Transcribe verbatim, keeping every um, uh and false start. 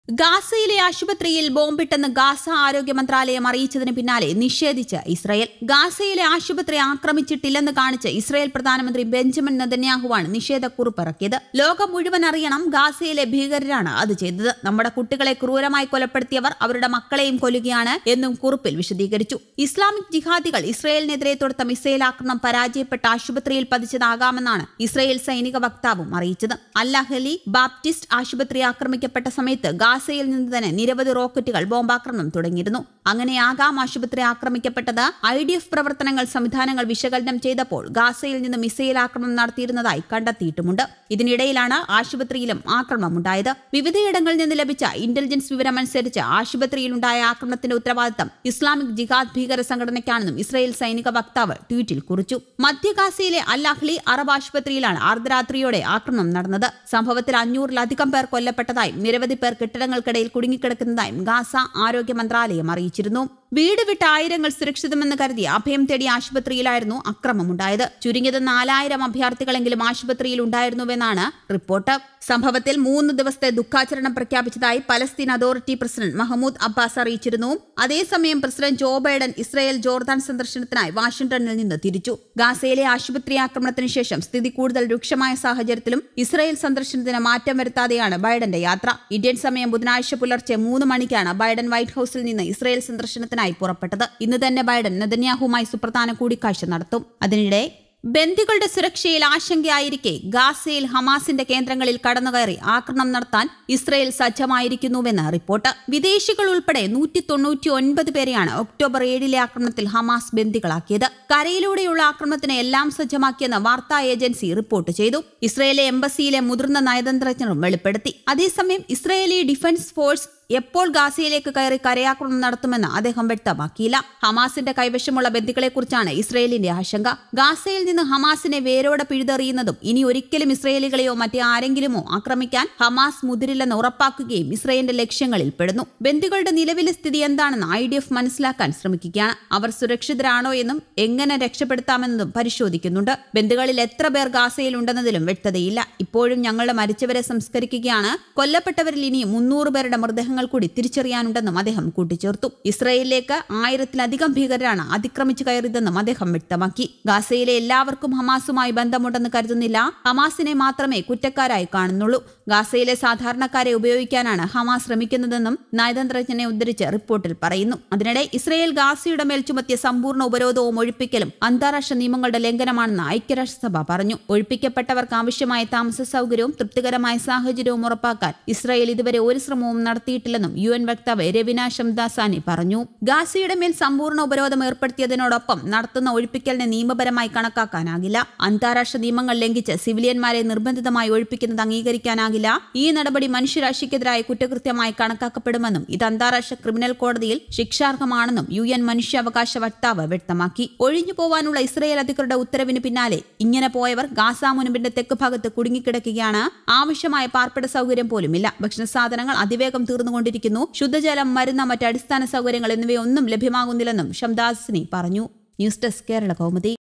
ഗാസയിലെ ആശുപത്രിയിൽ ബോംബിട്ടെന്ന് ഗാസ ആരോഗ്യ മന്ത്രാലയം അറിയിച്ചതിന് പിന്നാലെ നിഷേധിച്ച് ഇസ്രായേൽ. ഗാസയിലെ ആശുപത്രി ആക്രമിച്ചിട്ടില്ലെന്ന് കാണിച്ച് ഇസ്രായേൽ പ്രധാനമന്ത്രി ബെഞ്ചമിൻ നെതന്യാഹുവാണ് നിഷേധക്കുറിപ്പ് ഇറക്കിയത്. ലോകം മുഴുവൻ അറിയണം, ഗാസയിലെ ഭീകരരാണ് അത് ചെയ്തത്. നമ്മുടെ കുട്ടികളെ ക്രൂരമായി കൊലപ്പെടുത്തിയവർ അവരുടെ മക്കളെയും കൊല്ലുകയാണ് എന്നും കുറിപ്പിൽ വിശദീകരിച്ചു. ഇസ്ലാമിക് ജിഹാദികൾ ഇസ്രായേലിനെതിരെ തൊടുത്ത മിസൈൽ ആക്രമണം പരാജയപ്പെട്ട ആശുപത്രിയിൽ പതിച്ചതാകാമെന്നാണ് ഇസ്രായേൽ സൈനിക വക്താവും അറിയിച്ചത്. അൽ-അഹ്ലി ബാപ്റ്റിസ്റ്റ് ആശുപത്രി ആക്രമിക്കപ്പെട്ട സമയത്ത് ഗാസയിൽ നിന്ന് തന്നെ നിരവധി റോക്കറ്റുകൾ ബോംബാക്രമണം തുടങ്ങിയിരുന്നു. അങ്ങനെയാകാം ആശുപത്രി ആക്രമിക്കപ്പെട്ടത്. ഐ ഡി എഫ് പ്രവർത്തനങ്ങൾ സംവിധാനങ്ങൾ വിശകലനം ചെയ്തപ്പോൾ ഗാസയിൽ നിന്ന് മിസൈൽ ആക്രമണം നടത്തിയിരുന്നതായി കണ്ടെത്തിയിട്ടുമുണ്ട്. ഇതിനിടയിലാണ് ആശുപത്രിയിലും ആക്രമണമുണ്ടായത്. വിവിധയിടങ്ങളിൽ നിന്ന് ലഭിച്ച ഇന്റലിജൻസ് വിവരമനുസരിച്ച് ആശുപത്രിയിലുണ്ടായ ആക്രമണത്തിന്റെ ഉത്തരവാദിത്തം ഇസ്ലാമിക് ജിഹാദ് ഭീകര സംഘടനയ്ക്കാണെന്നും ഇസ്രായേൽ സൈനിക വക്താവ് ട്വീറ്റിൽ കുറിച്ചു. മധ്യ ഗാസയിലെ അൽ-അഹ്ലി അറബ് ആശുപത്രിയിലാണ് അർദ്ധരാത്രിയോടെ ആക്രമണം നടന്നത്. സംഭവത്തിൽ അഞ്ഞൂറിലധികം പേർ കൊല്ലപ്പെട്ടതായും നിരവധി പേർ കെട്ടിടങ്ങൾക്കിടയിൽ കുടുങ്ങിക്കിടക്കുന്നതായും ഗാസ ആരോഗ്യ മന്ത്രാലയം അറിയിച്ചിരുന്നു. വീട് വിട്ട ആയിരങ്ങൾ സുരക്ഷിതമെന്ന് കരുതി അഭയം തേടി ആശുപത്രിയിലായിരുന്നു അക്രമമുണ്ടായത്. ചുരുങ്ങിയത് നാലായിരം അഭയാർത്ഥികളെങ്കിലും ആശുപത്രിയിൽ ഉണ്ടായിരുന്നുവെന്നാണ് റിപ്പോർട്ട്. സംഭവത്തിൽ മൂന്ന് ദിവസത്തെ ദുഃഖാചരണം പ്രഖ്യാപിച്ചതായി Palestine authority president Mahmoud Abbas അറിയിച്ചിരുന്നു. അതേസമയം president Joe Biden Israel Jordan സന്ദർശനത്തിനായി വാഷിംഗ്ടണിൽ നിന്ന് തിരിച്ചു. ഗാസയിലെ ആശുപത്രി ആക്രമണത്തിന് ശേഷം സ്ഥിതി കൂടുതൽ രൂക്ഷമായ സാഹചര്യത്തിലും ഇസ്രായേൽ സന്ദർശനത്തിന് മാറ്റം വരുത്താതെയാണ് ബൈഡന്റെ യാത്ര. ഇന്ത്യൻ സമയം ബുധനാഴ്ച പുലർച്ചെ മൂന്ന് മണിക്കാണ് ബൈഡൻ വൈറ്റ് ഹൌസിൽ നിന്ന് ഇസ്രായേൽ സന്ദർശനത്തിനായി പുറപ്പെട്ടത്. ഇന്ന് തന്നെ ബൈഡൻ നെതന്യാഹുവുമായി സുപ്രധാന കൂടിക്കാഴ്ച നടത്തും. അതിനിടെ ബന്ദികളുടെ സുരക്ഷയിൽ ആശങ്കയായിരിക്കെ ഗാസയിൽ ഹമാസിന്റെ കേന്ദ്രങ്ങളിൽ കടന്നുകയറി ആക്രമണം നടത്താൻ ഇസ്രായേൽ സജ്ജമായിരിക്കുന്നുവെന്ന് റിപ്പോർട്ട്. വിദേശികൾ ഉൾപ്പെടെ നൂറ്റി തൊണ്ണൂറ്റി ഒൻപത് പേരെയാണ് ഒക്ടോബർ ഏഴിലെ ആക്രമണത്തിൽ ഹമാസ് ബന്ദികളാക്കിയത്. കരയിലൂടെയുള്ള ആക്രമണത്തിന് എല്ലാം സജ്ജമാക്കിയെന്ന് വാർത്താ ഏജൻസി റിപ്പോർട്ട് ചെയ്തു. ഇസ്രായേലിലെ എംബസിയിലെ മുതിർന്ന നയതന്ത്രജ്ഞരും വെളിപ്പെടുത്തി. അതേസമയം ഇസ്രായേലി ഡിഫൻസ് ഫോഴ്സ് എപ്പോൾ ഗാസയിലേക്ക് കയറി കരയാക്രമണം നടത്തുമെന്ന് അദ്ദേഹം വ്യക്തമാക്കിയില്ല. ഹമാസിന്റെ കൈവശമുള്ള ബന്ദികളെക്കുറിച്ചാണ് ഇസ്രായേലിന്റെ ആശങ്ക. ഗാസയിൽ നിന്ന് ഹമാസിനെ വേരോടെ പിഴുതെറിയുന്നതും ഇനി ഒരിക്കലും ഇസ്രായേലികളെയോ മറ്റേ ആരെങ്കിലുമോ ആക്രമിക്കാൻ ഹമാസ് മുതിരില്ലെന്ന് ഉറപ്പാക്കുകയും ഇസ്രായേലിന്റെ ലക്ഷ്യങ്ങളിൽ പെടുന്നു. ബന്ദികളുടെ നിലവിലെ സ്ഥിതി എന്താണെന്ന് ഐ ഡി എഫ് മനസ്സിലാക്കാൻ ശ്രമിക്കുകയാണ്. അവർ സുരക്ഷിതരാണോ എന്നും എങ്ങനെ രക്ഷപ്പെടുത്താമെന്നതും പരിശോധിക്കുന്നുണ്ട്. ബന്ദികളിൽ എത്ര പേർ ഗാസയിൽ ഉണ്ടെന്നതിലും വ്യക്തതയില്ല. ഇപ്പോഴും ഞങ്ങളുടെ മരിച്ചവരെ സംസ്കരിക്കുകയാണ്. കൊല്ലപ്പെട്ടവരിൽ ഇനി മുന്നൂറ് പേരുടെ മൃതദേഹങ്ങൾ കൂടി തിരിച്ചറിയാനുണ്ടെന്നും അദ്ദേഹം കൂട്ടിച്ചേർത്തു. ഇസ്രായേലിലേക്ക് ആയിരത്തിലധികം ഭീകരരാണ് അതിക്രമിച്ചു കയറിയതെന്നും അദ്ദേഹം വ്യക്തമാക്കി. ഗാസയിലെ എല്ലാവർക്കും ഹമാസുമായി ബന്ധമുണ്ടെന്ന് കരുതുന്നില്ല. ഹമാസിനെ മാത്രമേ കുറ്റക്കാരായി കാണുന്നുള്ളൂ. ഗാസയിലെ സാധാരണക്കാരെ ഉപയോഗിക്കാനാണ് ഹമാസ് ശ്രമിക്കുന്നതെന്നും നയതന്ത്രജ്ഞനെ ഉദ്ധരിച്ച് റിപ്പോർട്ടിൽ പറയുന്നു. അതിനിടെ ഇസ്രായേൽ ഗാസയുടെ മേൽ ചുമത്തിയ സമ്പൂർണ്ണ ഉപരോധവും ഒഴിപ്പിക്കലും അന്താരാഷ്ട്ര നിയമങ്ങളുടെ ലംഘനമാണെന്ന് ഐക്യരാഷ്ട്രസഭ പറഞ്ഞു. ഒഴിപ്പിക്കപ്പെട്ടവർക്ക് ആവശ്യമായ താമസ സൗകര്യവും തൃപ്തികരമായ സാഹചര്യവും ഉറപ്പാക്കാൻ ഇസ്രായേൽ ഇതുവരെ ഒരു ശ്രമവും നടത്തിയിട്ടില്ലെന്നും യു എൻ വക്താവ് രവിന ശംദാസാനി പറഞ്ഞു. ഗാസയുടെ മേൽ സമ്പൂർണ്ണ ഉപരോധം ഏർപ്പെടുത്തിയതിനോടൊപ്പം നടത്തുന്ന ഒഴിപ്പിക്കലിനെ നിയമപരമായി കണക്കാക്കാനാകില്ല. അന്താരാഷ്ട്ര നിയമങ്ങൾ ലംഘിച്ച് സിവിലിയന്മാരെ നിർബന്ധിതമായി ഒഴിപ്പിക്കുന്നത് അംഗീകരിക്കാനാകില്ല. ഈ നടപടി മനുഷ്യരാശിക്കെതിരായ കുറ്റകൃത്യമായി കണക്കാക്കപ്പെടുമെന്നും ഇത് അന്താരാഷ്ട്ര ക്രിമിനൽ കോടതിയിൽ ശിക്ഷാർഹമാണെന്നും യു എൻ മനുഷ്യാവകാശ വക്താവ് വ്യക്തമാക്കി. ഒഴിഞ്ഞു പോവാനുള്ള ഇസ്രായേൽ അധികൃതരുടെ ഉത്തരവിന് പിന്നാലെ ഇങ്ങനെ പോയവർ ഗാസ മുനമ്പിന്റെ തെക്ക് ഭാഗത്ത് കുടുങ്ങിക്കിടക്കുകയാണ്. ആവശ്യമായ പാർപ്പിട സൗകര്യം പോലുമില്ല. ഭക്ഷണ സാധനങ്ങൾ അതിവേഗം തീർന്നുകൊണ്ടിരിക്കുന്നു. ശുദ്ധജലം, മരുന്ന്, മറ്റ് അടിസ്ഥാന സൗകര്യങ്ങൾ എന്നിവയൊന്നും ലഭ്യമാകുന്നില്ലെന്നും ഷംദാസിനി പറഞ്ഞു. News desk Kerala Kaumudi.